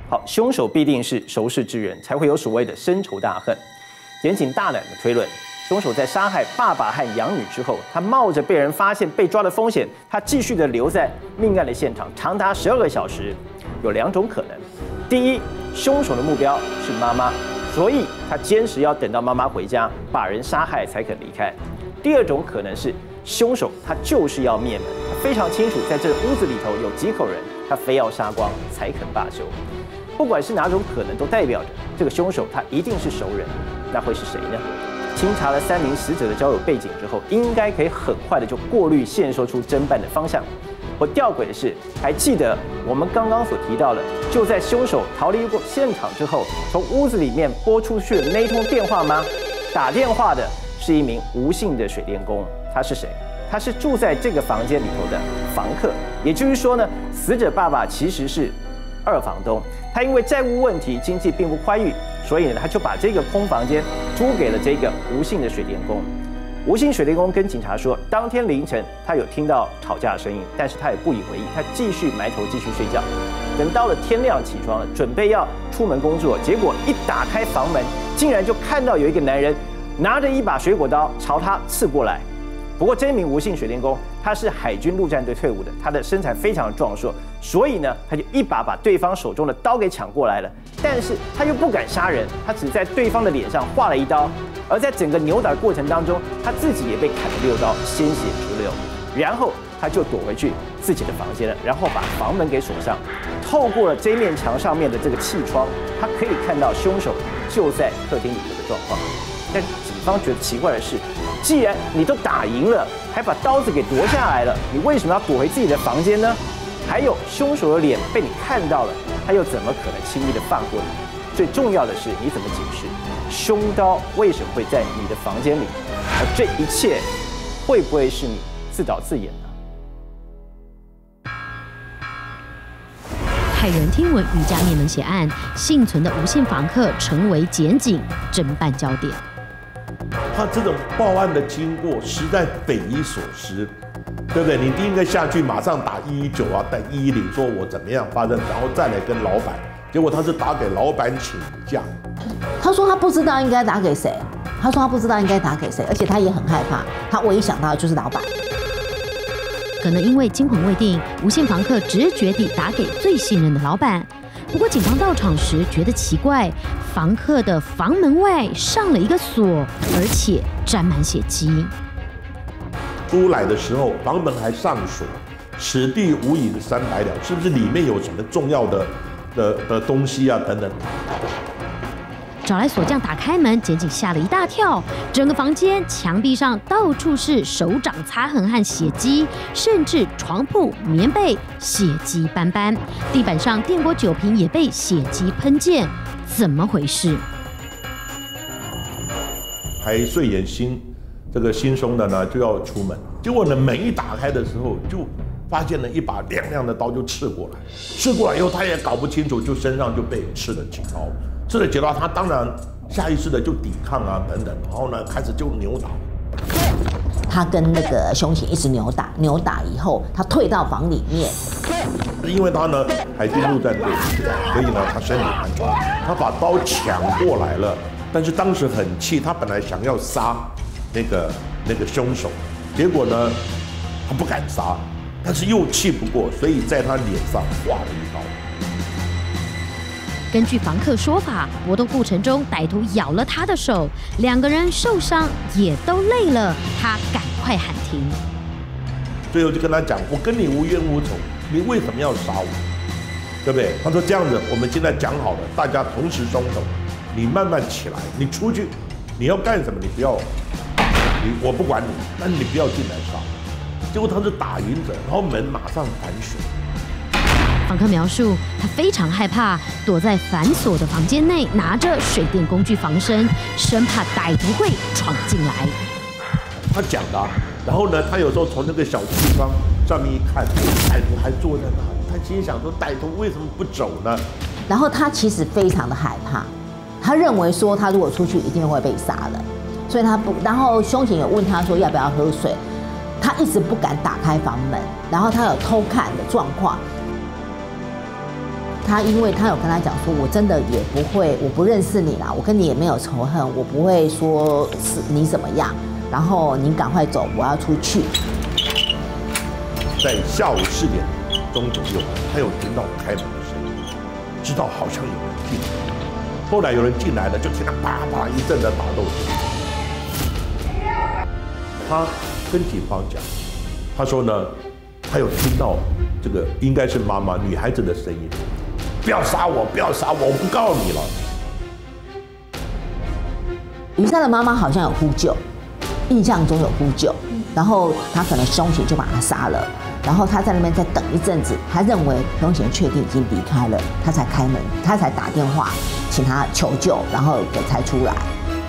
好，凶手必定是熟识之人，才会有所谓的深仇大恨。检警大胆的推论，凶手在杀害爸爸和养女之后，他冒着被人发现、被抓的风险，他继续的留在命案的现场长达12个小时。有2种可能：第一，凶手的目标是妈妈，所以他坚持要等到妈妈回家，把人杀害才肯离开；第2种可能是凶手他就是要灭门，他非常清楚在这屋子里头有几口人，他非要杀光才肯罢休。不管是哪种可能，都代表着这个凶手他一定是熟人。那会是谁呢？清查了3名死者的交友背景之后，应该可以很快的就过滤线索出侦办的方向。我吊诡的是，还记得我们刚刚所提到的，就在凶手逃离过现场之后，从屋子里面拨出去的那一通电话吗？打电话的是一名吴姓的水电工，他是谁？他是住在这个房间里头的房客，也就是说呢，死者爸爸其实是2房东，他因为债务问题，经济并不宽裕，所以呢，他就把这个空房间租给了这个吴姓的水电工。吴姓水电工跟警察说，当天凌晨他有听到吵架的声音，但是他也不以为意，他继续埋头继续睡觉。等到了天亮起床了，准备要出门工作，结果一打开房门，竟然就看到有一个男人拿着一把水果刀朝他刺过来。不过这名吴姓水电工他是海军陆战队退伍的，他的身材非常壮硕，所以呢，他就一把把对方手中的刀给抢过来了。但是他又不敢杀人，他只在对方的脸上划了一刀。而在整个扭打的过程当中，他自己也被砍了6刀，鲜血直流。然后他就躲回去自己的房间了，然后把房门给锁上。透过了这面墙上面的这个气窗，他可以看到凶手就在客厅里头的状况。但警方觉得奇怪的是，既然你都打赢了，还把刀子给夺下来了，你为什么要躲回自己的房间呢？还有，凶手的脸被你看到了，他又怎么可能轻易的放过你？最重要的是，你怎么解释凶刀为什么会在你的房间里？而这一切会不会是你自导自演呢？ 骇人听闻瑜伽灭门血案，幸存的吴姓房客成为检警侦办焦点。 他这种报案的经过实在匪夷所思，对不对？你应该下去马上打119啊，打110，说我怎么样发生，然后再来跟老板。结果他是打给老板请假。 他说他不知道应该打给谁，他说他不知道应该打给谁，而且他也很害怕，他唯一想到的就是老板。 可能因为惊魂未定，吴姓房客直觉地打给最信任的老板。不过警方到场时觉得奇怪，房客的房门外上了一个锁，而且沾满血迹。 出来的时候房门还上锁，此地无银300两，是不是里面有什么重要的东西啊？等等。 找来锁匠打开门，检警吓了一大跳。整个房间墙壁上到处是手掌擦痕和血迹，甚至床铺、棉被血迹斑斑，地板上电锅酒瓶也被血迹喷溅，怎么回事？ 还睡眼惺忪的呢，就要出门，结果呢门一打开的时候，就发现了一把亮亮的刀就刺过来，刺过来以后他也搞不清楚，就身上就被刺了几刀。刺了几刀，他当然下意识的就抵抗啊等等，然后呢开始就扭打。 他跟那个凶嫌一直扭打，扭打以后他退到房里面。 因为他呢海军陆战队，所以呢他身体蛮壮，他把刀抢过来了，但是当时很气，他本来想要杀那个凶手，结果呢他不敢杀，但是又气不过，所以在他脸上划了一刀。 根据房客说法，搏斗过程中歹徒咬了他的手，2个人受伤也都累了，他赶快喊停。 最后就跟他讲：“我跟你无冤无仇，你为什么要杀我？对不对？”他说：“这样子，我们现在讲好了，大家同时松手，你慢慢起来，你出去，你要干什么？你不要，我不管你，但是你不要进来杀我。”结果他是打赢者，然后门马上反锁。 房客描述，他非常害怕，躲在反锁的房间内，拿着水电工具防身，生怕歹徒会闯进来。 他讲的，然后呢，他有时候从那个小气窗上面一看，歹徒还坐在那里，他心想说：歹徒为什么不走呢？ 然后他其实非常的害怕，他认为说他如果出去一定会被杀了，所以他不。然后凶嫌有问他说要不要喝水，他一直不敢打开房门，然后他有偷看的状况。 他因为他有跟他讲说，我真的也不会，我不认识你啦，我跟你也没有仇恨，我不会说是你怎么样，然后你赶快走，我要出去。 在下午4点钟左右，他有听到开门的声音，知道好像有人进来。后来有人进来了，就听到啪啪一阵的打斗声。他跟警方讲，他说呢，他有听到这个应该是妈妈女孩子的声音，不要杀我，不要杀我，我不告你了。 于莎的妈妈好像有呼救，印象中有呼救，然后他可能凶嫌就把他杀了，然后他在那边再等一阵子，他认为凶嫌确定已经离开了，他才开门，他才打电话请他求救，然后才出来。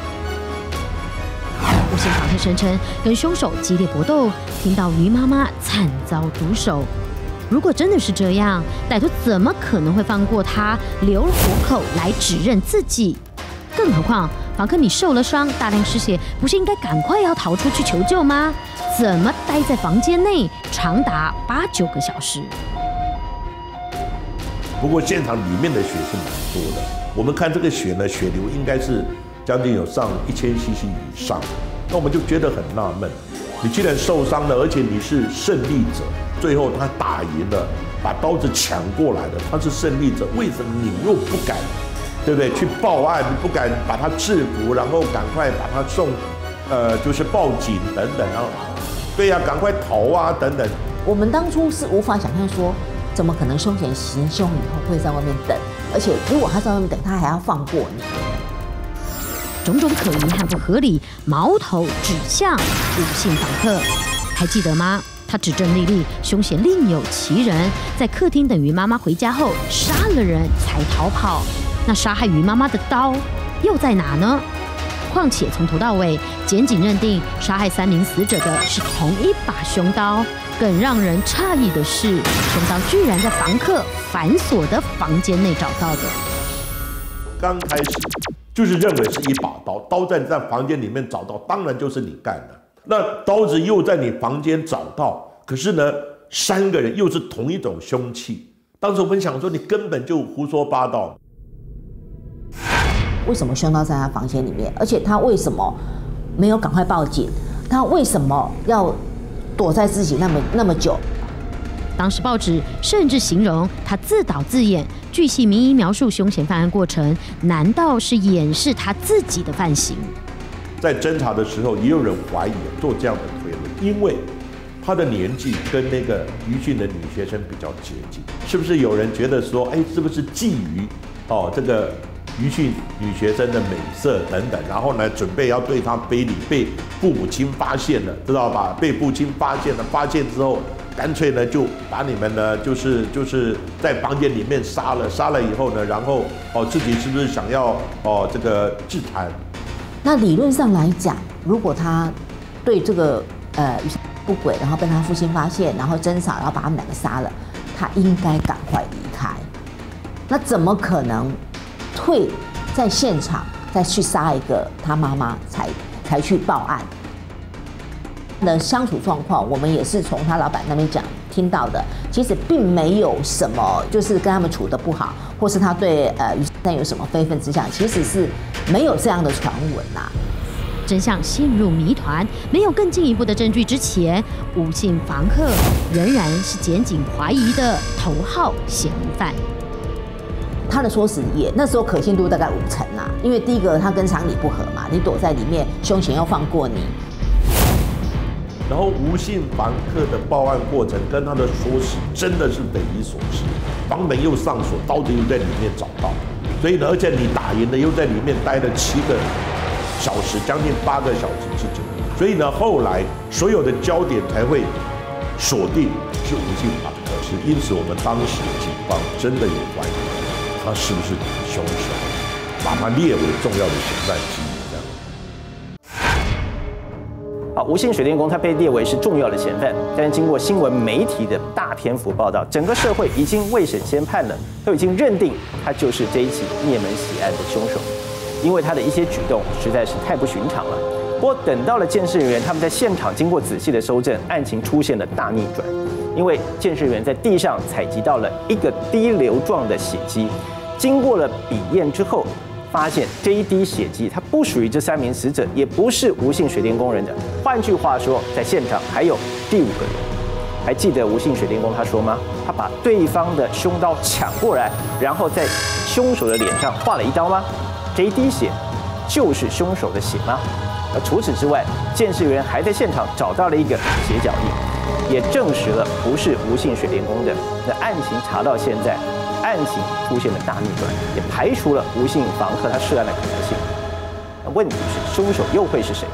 吴姓房客声称跟凶手激烈搏斗，听到于妈妈惨遭毒手。如果真的是这样，歹徒怎么可能会放过他，留了活口来指认自己？更何况，房客你受了伤，大量失血，不是应该赶快要逃出去求救吗？怎么待在房间内长达8、9个小时？ 不过现场里面的血是蛮多的，我们看这个血呢，血流应该是将近有上1000cc 以上。那我们就觉得很纳闷，你既然受伤了，而且你是胜利者，最后他打赢了，把刀子抢过来了，他是胜利者，为什么你又不敢，对不对？去报案，你不敢把他制服，然后赶快把他送，就是报警等等，然后，对呀，赶快逃啊等等。 我们当初是无法想象说，怎么可能凶嫌行凶以后会在外面等，而且如果他在外面等，他还要放过你。 种种可疑和不合理，矛头指向吴姓房客。还记得吗？他指证丽丽，凶嫌另有其人，在客厅等于妈妈回家后杀了人才逃跑。那杀害于妈妈的刀又在哪呢？况且从头到尾，检警认定杀害3名死者的是同一把凶刀。更让人诧异的是，凶刀居然在房客反锁的房间内找到的。 刚开始就是认为是一把刀，刀在房间里面找到，当然就是你干的。那刀子又在你房间找到，可是呢，3个人又是同一种凶器。当时我们想说，你根本就胡说八道。 为什么凶刀在他房间里面？而且他为什么没有赶快报警？他为什么要躲在自己那么久？ 当时报纸甚至形容他自导自演，巨细靡遗描述凶嫌犯案过程，难道是掩饰他自己的犯行？ 在侦查的时候，也有人怀疑做这样的推论，因为他的年纪跟那个余姓的女学生比较接近，是不是有人觉得说，哎，是不是觊觎这个余姓女学生的美色等等，然后呢，准备要对她非礼，被父母亲发现了，知道吧？被父亲发现了，发现之后，干脆呢就把你们呢就是在房间里面杀了，杀了以后呢，然后自己是不是想要这个自残？ 那理论上来讲，如果他对这个不轨，然后被他父亲发现，然后侦查，然后把他们2个杀了，他应该赶快离开。那怎么可能退在现场再去杀一个他妈妈才去报案？的相处状况，我们也是从他老板那边听到的，其实并没有什么就是跟他们处得不好，或是他对于但有什么非分之想，其实是没有这样的传闻呐。 真相陷入谜团，没有更进一步的证据之前，吴姓房客仍然是检警怀疑的头号嫌疑犯。 他的说辞也那时候可信度大概50%啦，因为第一个他跟常理不合嘛，你躲在里面，凶嫌要放过你。 然后吴姓房客的报案过程跟他的说辞真的是匪夷所思，房门又上锁，刀子又在里面找到，所以呢，而且你打赢了又在里面待了7个小时，将近8个小时之久，所以呢，后来所有的焦点才会锁定是吴姓房客，是因此我们当时警方真的有怀疑他是不是凶手，把他列为重要的嫌犯之一。 好，吴姓水电工他被列为是重要的嫌犯，但是经过新闻媒体的大篇幅报道，整个社会已经未审先判了，都已经认定他就是这一起灭门血案的凶手，因为他的一些举动实在是太不寻常了。不过等到了监视人员他们在现场经过仔细的搜证，案情出现了大逆转。 因为鉴识员在地上采集到了一个滴流状的血迹，经过了笔验之后，发现这一滴血迹它不属于这3名死者，也不是吴姓水电工人的。换句话说，在现场还有第5个人。还记得吴姓水电工他说吗？他把对方的凶刀抢过来，然后在凶手的脸上划了一刀吗？这一滴血就是凶手的血吗？而除此之外，鉴识员还在现场找到了一个血脚印，也证实了不是吴姓水电工的。那案情查到现在，案情出现了大逆转，也排除了吴姓房客他涉案的可能性。那问题是，凶手又会是谁？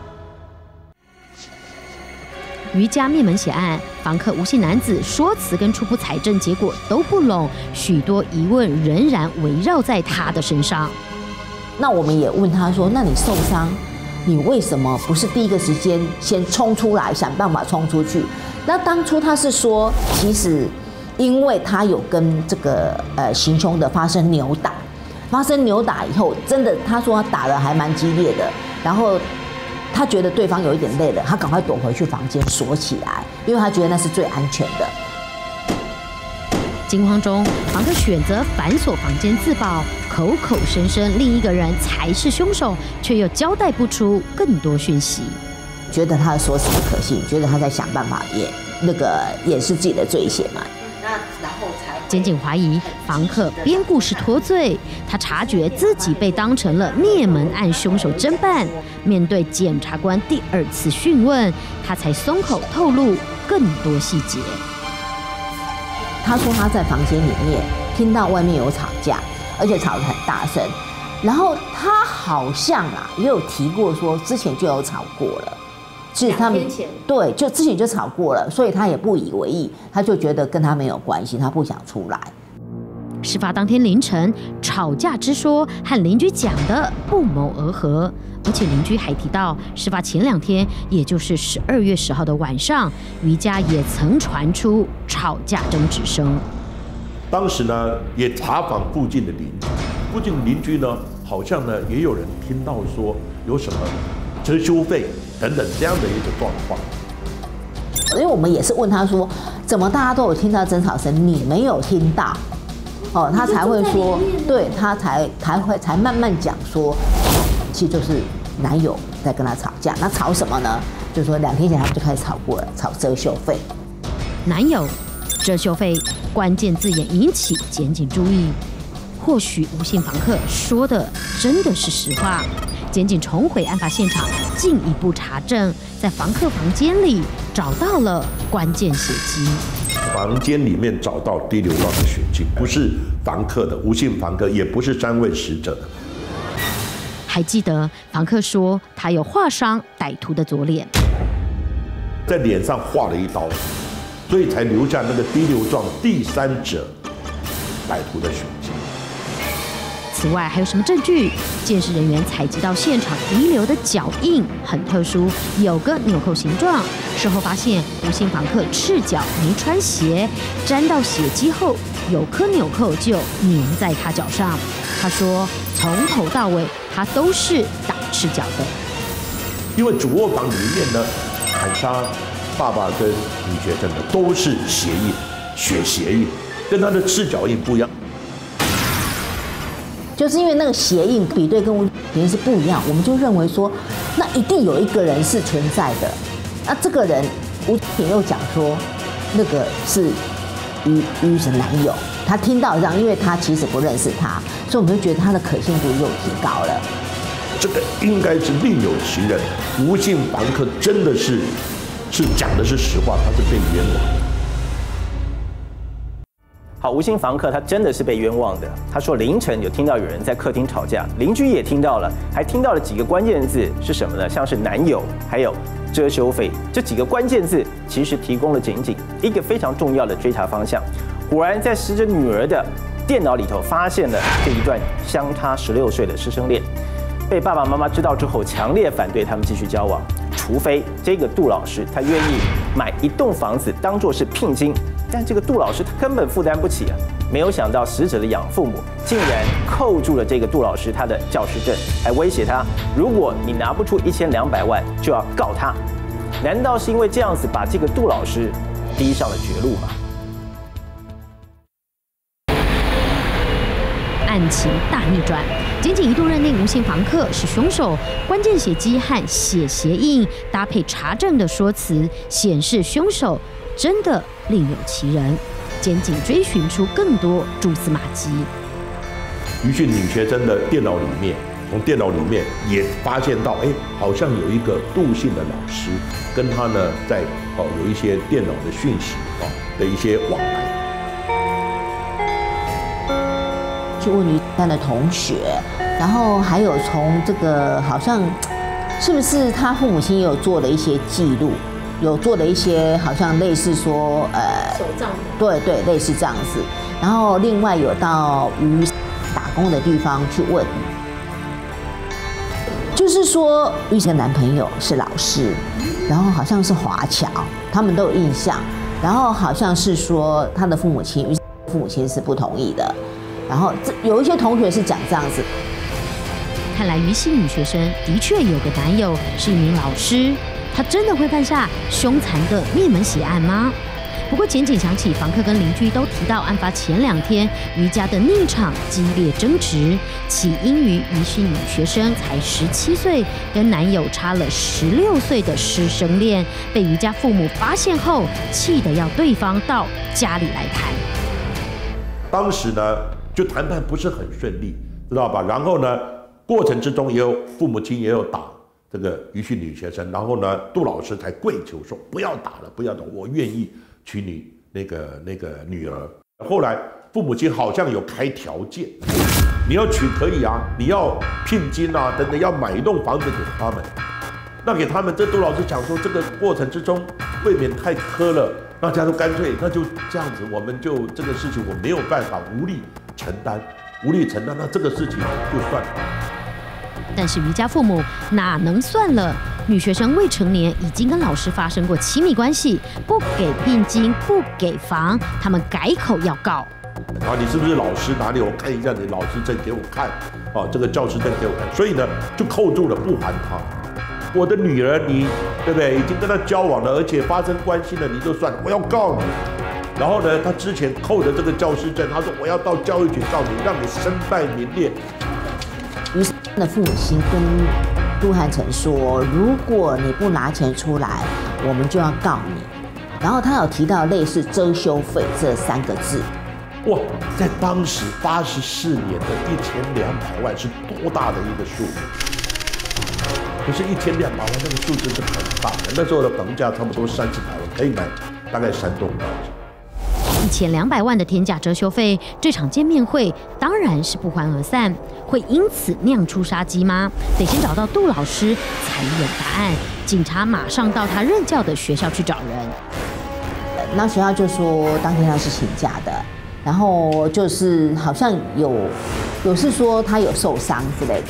余家灭门血案，房客吴姓男子说辞跟初步采证结果都不拢，许多疑问仍然围绕在他的身上。 那我们也问他说：“那你受伤，你为什么不是第一个时间先冲出来，想办法冲出去？”那当初他是说，其实因为他有跟这个行凶的发生扭打以后，真的他说他打得还蛮激烈的，然后他觉得对方有一点累了，他赶快躲回去房间锁起来，因为他觉得那是最安全的。 惊慌中，房客选择反锁房间自保，口口声声另一个人才是凶手，却又交代不出更多讯息。 觉得他的说辞不可信，觉得他在想办法掩饰自己的罪嫌嘛。那然后才检警怀疑房客编故事脱罪，他察觉自己被当成了灭门案凶手侦办。面对检察官第2次讯问，他才松口透露更多细节。 他说他在房间里面听到外面有吵架，而且吵得很大声。然后他好像也有提过说之前就有吵过了，其实他们对就之前就吵过了，所以他也不以为意，他就觉得跟他没有关系，他不想出来。 事发当天凌晨，吵架之说和邻居讲的不谋而合，而且邻居还提到，事发前2天，也就是12月10号的晚上，余家也曾传出吵架争执声。 当时呢，也查访附近的邻居呢，好像呢也有人听到说有什么遮羞费等等这样的一个状况。 因为我们也是问他说，怎么大家都有听到争吵声，你没有听到？他才会说，对他才慢慢讲说，其实就是男友在跟他吵架。那吵什么呢？就是说2天前他们就开始吵过了，吵遮羞费。 男友、遮羞费，关键字眼引起检警注意。或许吴姓房客说的真的是实话。检警重回案发现场，进一步查证，在房客房间里找到了关键血迹。 房间里面找到滴流状的血迹，不是房客的，吴姓房客，也不是3位死者的。 还记得房客说他有划伤歹徒的左脸， 在脸上划了一刀，所以才留下那个滴流状第3者歹徒的血迹。 此外还有什么证据？鉴识人员采集到现场遗留的脚印很特殊，有个纽扣形状。事后发现吴姓房客赤脚没穿鞋，沾到血迹后，有颗纽扣就粘在他脚上。他说从头到尾他都是打赤脚的。 因为主卧房里面呢，砍杀爸爸跟女学生的都是血印、血鞋印，跟他的赤脚印不一样。 就是因为那个鞋印比对跟吴平是不一样，我们就认为说，那一定有一个人是存在的。那这个人，吴平又讲说，那个是于是男友，他听到这样，因为他其实不认识他，所以我们就觉得他的可信度又提高了。 这个应该是另有其人，吴姓房客真的是讲的是实话，他是被冤枉的。 好，吴姓房客他真的是被冤枉的。他说凌晨有听到有人在客厅吵架，邻居也听到了，还听到了几个关键字是什么呢？像是男友，还有遮羞费，这几个关键字其实提供了检警一个非常重要的追查方向。果然在死者女儿的电脑里头发现了这一段相差16岁的师生恋，被爸爸妈妈知道之后，强烈反对他们继续交往，除非这个杜老师他愿意买一栋房子当作是聘金。但这个杜老师他根本负担不起啊！没有想到死者的养父母竟然扣住了这个杜老师他的教师证，还威胁他，如果你拿不出1200万，就要告他。难道是因为这样子把这个杜老师逼上了绝路嘛。 案情大逆转，检警一度认定吴姓房客是凶手，关键血迹和血鞋印搭配查证的说辞，显示凶手真的另有其人。检警追寻出更多蛛丝马迹。 于是女学生的电脑里面，从电脑里面也发现到，好像有一个杜姓的老师跟他呢在有一些电脑的讯息的一些往来。 去问于丹的同学，然后还有从这个好像是不是他父母亲也有做了一些记录，有做了一些好像类似说手账， 对，类似这样子。然后另外有到于打工的地方去问，就是说于的男朋友是老师，然后好像是华侨，他们都有印象。然后好像是说他的父母亲，于父母亲是不同意的。然后有一些同学是讲这样子， 看来于姓女学生的确有个男友是一名老师，她真的会犯下凶残的灭门血案吗？不过检警想起房客跟邻居都提到，案发前2天于家的那场激烈争执，起因于于姓女学生才17岁，跟男友差了16岁的师生恋，被于家父母发现后，气得要对方到家里来谈。 当时呢，就谈判不是很顺利，知道吧？然后呢，过程之中也有父母亲也有打这个于姓女学生，然后呢，杜老师才跪求说不要打了，不要打，我愿意娶你那个女儿。后来父母亲好像有开条件，你要娶可以啊，你要聘金啊等等，要买一栋房子给他们。那给他们，这杜老师讲说，这个过程之中未免太苛了。大家都干脆，那就这样子，我们就这个事情我没有办法无力承担，那这个事情就算了。 但是于家父母哪能算了？女学生未成年，已经跟老师发生过亲密关系，不给聘金，不给房，他们改口要告。 你是不是老师？哪里？我看一下你老师证给我看，这个教师证给我看。所以呢，就扣住了，不还他。我的女儿，你对不对？已经跟他交往了，而且发生关系了，你就算了，我要告你。然后呢，他之前扣的这个教师证，他说我要到教育局告你，让你身败名裂。 于是的父母亲跟杜汉成说，如果你不拿钱出来，我们就要告你。然后他有提到类似遮羞费这3个字。 哇，在当时84年的1200万是多大的一个数目？可是1200万那个数字是很大的，那时候的房价差不多30百万，可以买大概3栋房子。 1200万的天价遮羞费，这场见面会当然是不欢而散。会因此酿出杀机吗？得先找到杜老师才有答案。警察马上到他任教的学校去找人。 那学校就说当天他是请假的，然后就是好像有是说他有受伤之类的。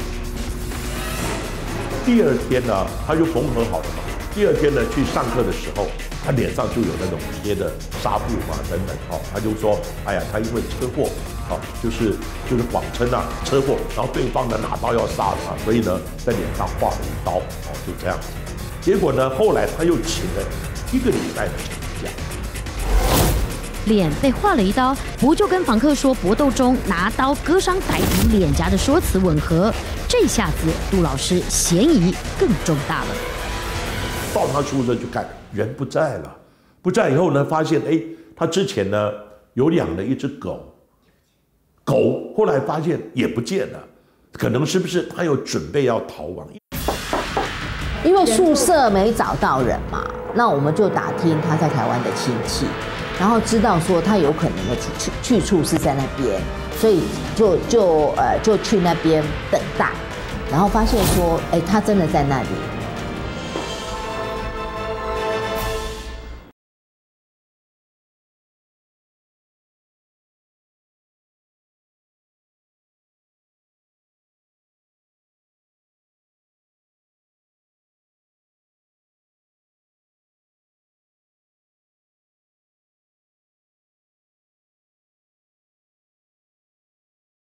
第2天呢，他就缝合好了嘛。第2天呢，去上课的时候，他脸上就有那种贴的纱布嘛，等等，他就说，哎呀，他因为车祸，就是谎称车祸，然后对方呢拿刀要杀他，所以呢在脸上划了1刀，就这样子。结果呢，后来他又请了1个礼拜的请假。 脸被划了1刀，不就跟房客说搏斗中拿刀割伤歹徒脸颊的说辞吻合？这下子杜老师嫌疑更重大了。 到他宿舍去看，人不在了。不在以后呢，发现他之前呢有养了一只狗，狗后来发现也不见了，可能是不是他有准备要逃亡？ 因为宿舍没找到人嘛，那我们就打听他在台湾的亲戚，然后知道说他有可能的去处是在那边，所以就去那边等待，然后发现说，他真的在那里。